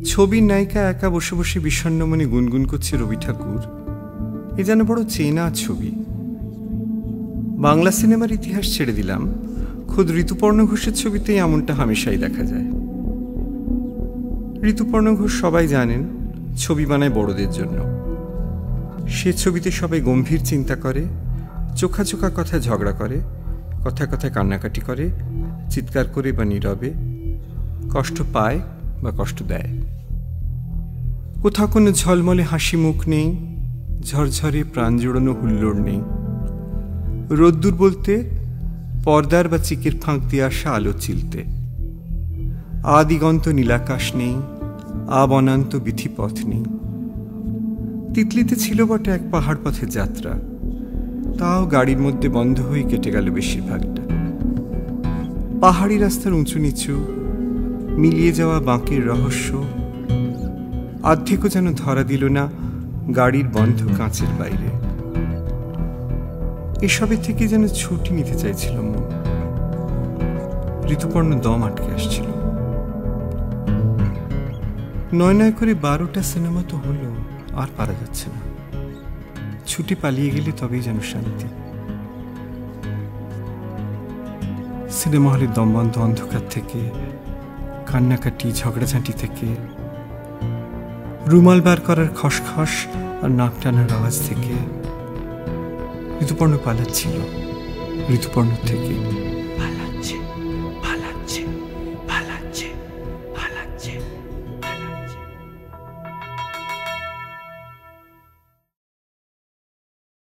ছবির নায়িকা একা বসে বসে বিষণ্ণ মনে গুনগুন করছে রবি ঠাকুর। এ যেন বড় চেনা ছবি। বাংলা সিনেমার ইতিহাস ছেড়ে দিলাম, খোদ ঋতুপর্ণ ঘোষের ছবিতেই এমনটা হামেশাই দেখা যায়। ঋতুপর্ণ ঘোষ সবাই জানেন ছবি বানায় বড়দের জন্য। সে ছবিতে সবাই গম্ভীর চিন্তা করে, চোখা চোখা কথায় ঝগড়া করে, কথায় কথায় কান্নাকাটি করে, চিৎকার করে বা নীরবে, কষ্ট পায় বা কষ্ট দেয়। কোথাও কোনো ঝলমলে হাসি মুখ নেই, ঝরঝরে প্রাণ জোড়ানো হুল্লোড় নেই। রোদ্দুর বলতে পর্দার বা চিকের ফাঁক দিয়ে আসা আলো চিলতে। আদিগন্ত নীলাকাশ নেই, অনন্ত বিথিপথ নেই। তিতলিতে ছিল বটে এক পাহাড় পথের যাত্রা, তাও গাড়ির মধ্যে বন্ধ হয়ে কেটে গেল বেশিরভাগটা। পাহাড়ি রাস্তার উঁচু নিচু, মিলিয়ে যাওয়া বাঁকের রহস্য অর্ধেকও যেন ধরা দিল না গাড়ির বন্ধ কাঁচের বাইরে। এসবের থেকে যেন ছুটি নিতে চাইছিল মন। ঋতুপর্ণ দম আটকে আসছিল। নয় নয় করে 12টা সিনেমা তো হলো, আর পারা যাচ্ছে না। ছুটি পালিয়ে গেলে তবেই যেন শান্তি। সিনেমা হলের দমবন্ধ অন্ধকার থেকে, কান্নাকাটি ঝগড়াঝাঁটি থেকে, রুমাল বার করার খসখস আর নাক টানার আওয়াজ থেকে ঋতুপর্ণ পালাচ্ছিল ঋতুপর্ণ থেকে।